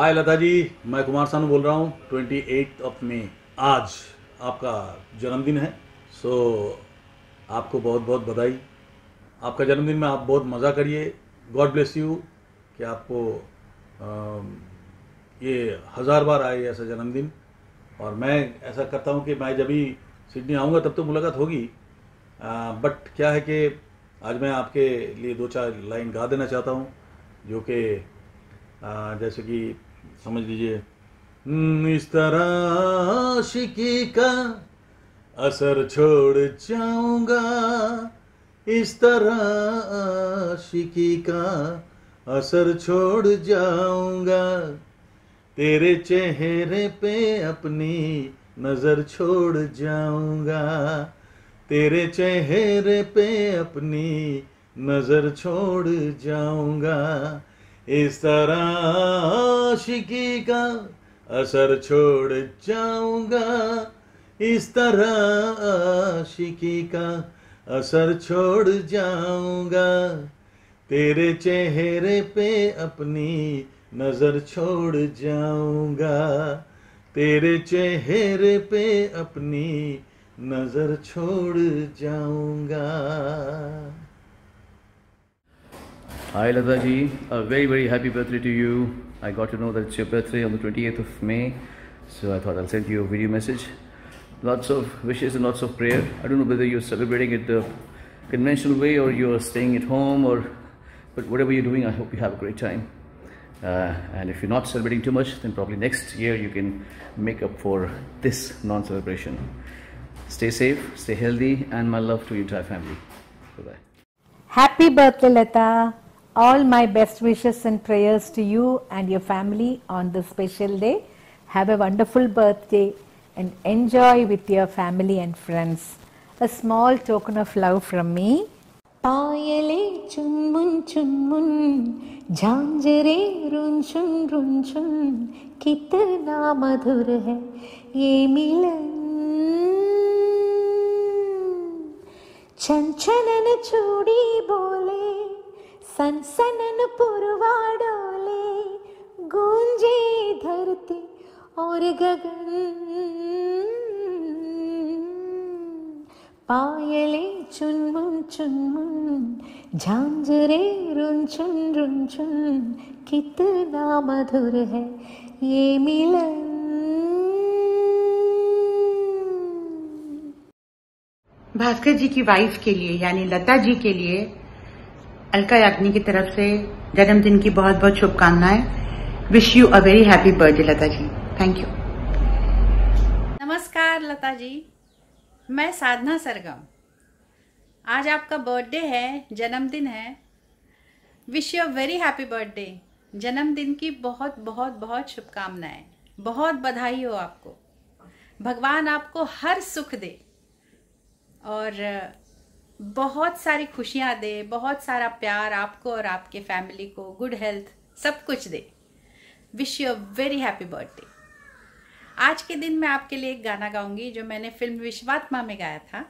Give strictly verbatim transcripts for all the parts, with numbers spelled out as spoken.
हाय लता जी, मैं कुमार सानू बोल रहा हूँ। ट्वेंटी एट ऑफ मई आज आपका जन्मदिन है। सो आपको बहुत बहुत बधाई। आपका जन्मदिन में आप बहुत मज़ा करिए। गॉड ब्लेस यू कि आपको अम, ये हज़ार बार आए ऐसा जन्मदिन। और मैं ऐसा करता हूँ कि मैं जब भी सिडनी आऊँगा तब तो मुलाकात होगी। बट क्या है कि आज मैं आपके लिए दो चार लाइन गा देना चाहता हूँ, जो कि आ, जैसे कि समझ लीजिए, "हम्म, इस तरह आशिकी का असर छोड़ जाऊंगा, इस तरह आशिकी का असर छोड़ जाऊंगा, तेरे चेहरे पे अपनी नजर छोड़ जाऊंगा, तेरे चेहरे पे अपनी नजर छोड़ जाऊंगा, इस तरह आशिकी का असर छोड़ जाऊंगा, इस तरह आशिकी का असर छोड़ जाऊंगा, तेरे चेहरे पे अपनी नजर छोड़ जाऊंगा, तेरे चेहरे पे अपनी नजर छोड़ जाऊंगा." Hi Lata ji, a very very happy birthday to you. I got to know that it's your birthday on the twenty-eighth of May, so I thought I'll send you a video message. Lots of wishes and lots of prayer. I don't know whether you're celebrating it the conventional way or you're staying at home, or but whatever you're doing, I hope you have a great time. Uh, and if you're not celebrating too much, then probably next year you can make up for this non-celebration. Stay safe, stay healthy, and my love to your entire family. Bye-bye. Happy birthday, Lata. All my best wishes and prayers to you and your family on this special day. Have a wonderful birthday and enjoy with your family and friends. A small token of love from me. पायले चुनमुन चुनमुन, झांझरे रुनझुन रुनझुन, कितना मधुर है ये मिलन। छनछनन चूड़ी बोले, सनसनन पुरवा डोले, गूंजे धरती और गगन। पायले चुनमुन चुनमुन, झांझरे रुनझुन रुनझुन, कितना मधुर है ये मिलन। भास्कर जी की वाइफ के लिए यानी लता जी के लिए अलका याग्निक की तरफ से जन्मदिन की बहुत बहुत शुभकामनाएं। Wish you a very happy birthday Lata ji. Thank you. नमस्कार लता जी, मैं साधना सरगम। आज आपका बर्थडे है, जन्मदिन है। Wish you very happy birthday. जन्मदिन की बहुत बहुत बहुत शुभकामनाएं, बहुत बधाई हो आपको। भगवान आपको हर सुख दे और बहुत सारी खुशियां दे, बहुत सारा प्यार आपको और आपके फैमिली को, गुड हेल्थ, सब कुछ दे। Wish you very happy birthday. आज के दिन मैं आपके लिए एक गाना गाऊंगी जो मैंने फिल्म विश्वात्मा में गाया था।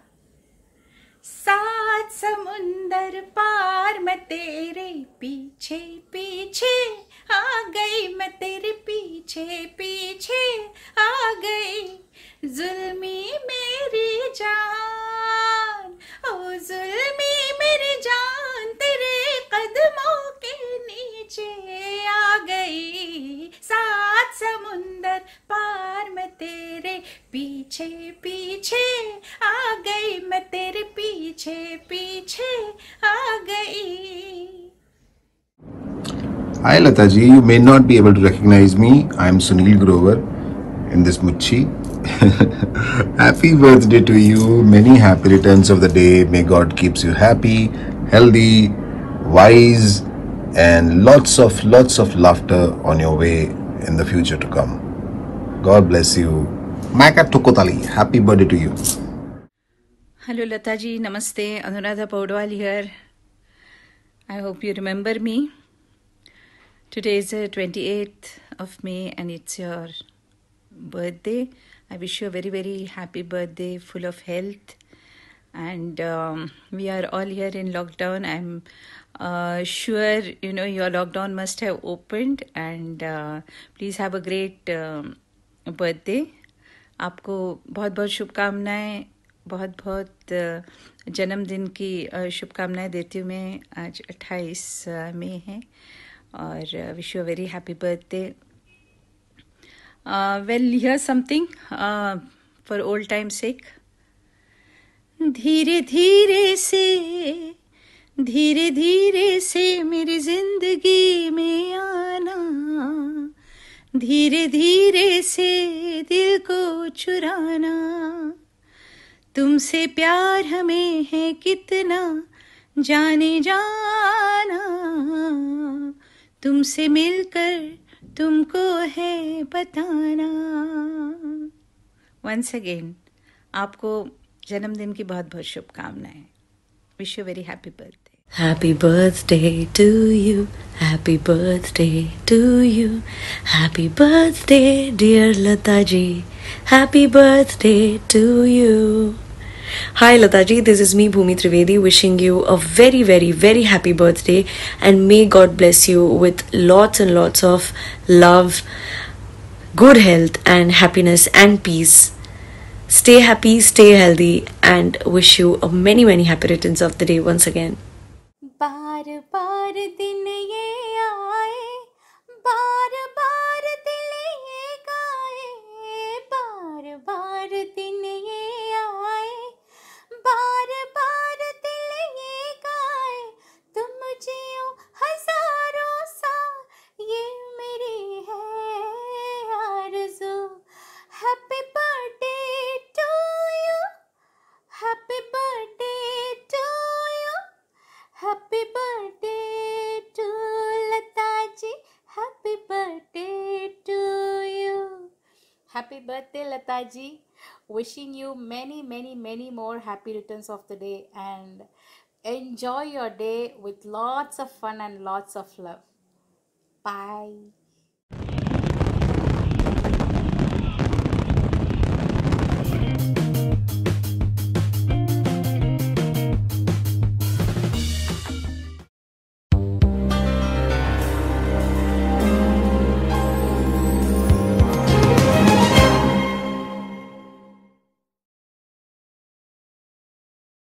सात समुंदर पार मैं तेरे पीछे पीछे आ गई, मैं तेरे पीछे पीछे आ गई, जुल्मी मेरी जान, ओ जुल्मी मेरी जान, तेरे कदमों के नीचे आ गई। सात समुंदर पार मैं तेरे पीछे पीछे आ गई, मैं तेरे पीछे पीछे आ गई। Hi Lata ji, you may not be able to recognize me. I am Sunil Grover in this Muchi. Happy birthday to you. Many happy returns of the day. May God keeps you happy, healthy, wise, and lots of lots of laughter on your way in the future to come. God bless you. Maka Tukotali. Happy birthday to you. Hello Lata ji, namaste. Anuradha Paudwal here. I hope you remember me. Today is the twenty-eighth of May and it's your birthday. I wish you a very very happy birthday, full of health, and um, we are all here in lockdown. I'm uh, sure you know your lockdown must have opened, and uh, please have a great um, birthday. आपको बहुत बहुत शुभकामनाएं, बहुत बहुत uh, जन्मदिन की uh, शुभकामनाएं देती हूँ मैं. आज अट्ठाईस मई है और wish you a very happy birthday. Well here something for old time sake. धीरे धीरे से धीरे धीरे से मेरी जिंदगी में आना, धीरे धीरे से दिल को चुराना. तुमसे प्यार हमें है कितना जाने जाना, तुमसे मिलकर तुमको है बताना. वंस अगेन आपको जन्मदिन की बहुत बहुत शुभकामनाएं. Wish you very happy birthday. Happy birthday to you, happy birthday to you, happy birthday dear Lataji, happy birthday to you. Hi Lataji, this is me Bhumi Trivedi wishing you a very very very happy birthday, and may God bless you with lots and lots of love, good health and happiness and peace. Stay happy, stay healthy, and wish you a many many happy returns of the day once again. बार बार दिन ये आए, बार बार दिल ये गाए, बार बार दिन ये आए, बार बार दिल ये गाए. तुम जियो हजारों साल ये मेरी है आरज़ू. Happy birthday to you, happy birthday to you, happy birthday to Lata ji, happy birthday to you. Happy birthday Lata ji. Wishing you many many many more happy returns of the day, and enjoy your day with lots of fun and lots of love. Bye.